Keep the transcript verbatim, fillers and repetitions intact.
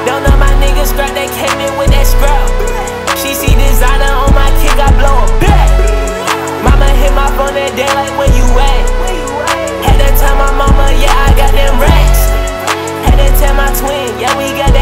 Don't know my niggas scrap, they came in with that scrap. She see designer on my kick, I blow a back. Mama hit my phone that day like, where you at? Had to tell my mama, yeah, I got them racks. Had to tell my twin, yeah, we got